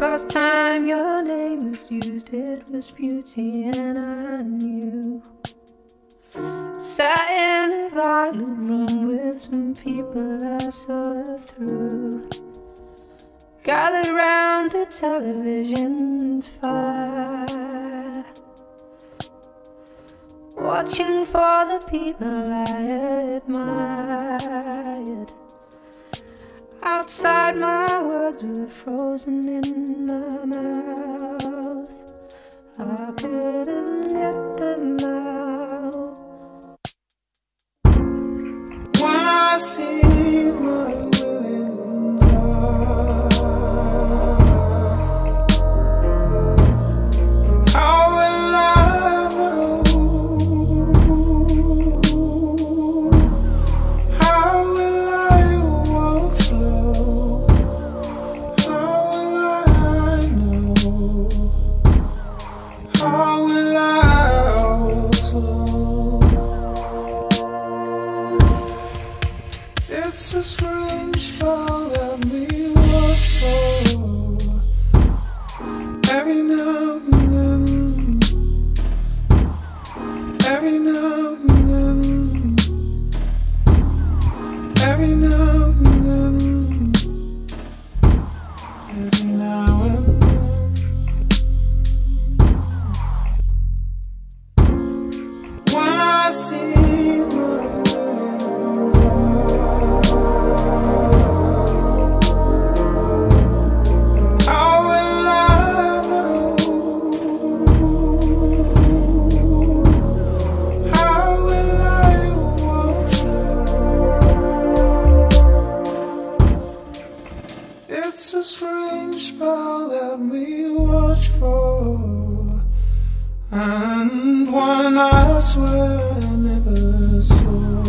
first time your name was used, it was beauty, and I knew. Sat in a violet room with some people I saw through, gathered round the television's fire, watching for the people I admired. Outside, my words were frozen in my mouth. I couldn't get them out. When I see my willing heart, how will I know? How will I walk slow? How will I know? How will I walk slow? It's a strange spell that we watch for. Every now and then, every now and then, every now and then, every now and then. When I see it's a strange spell that we watch for, and one I swear I never saw.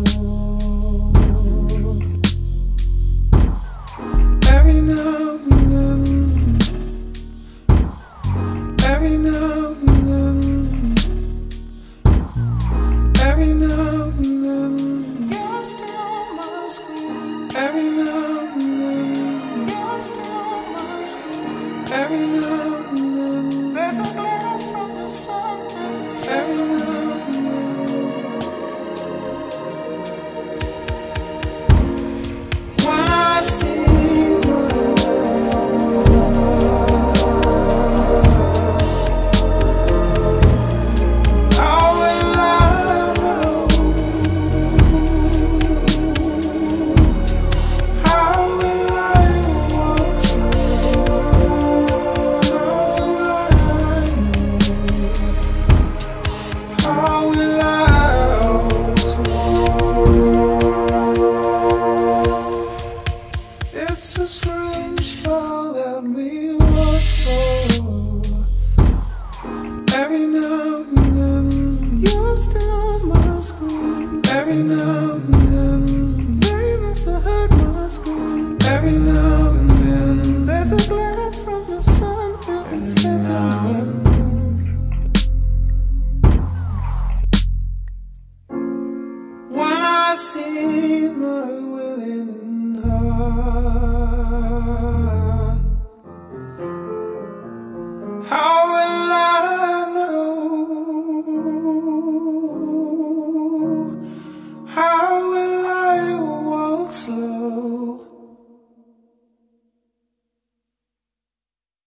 Every now and then, every now and then, every now and then, you're still on my screen. Every now and then, you're still on my screen. Every now and then, there's a glare from the sun. Every now and then, when I see it's a strange spell that we watch for. Every now and then, you're still on my screen. Every now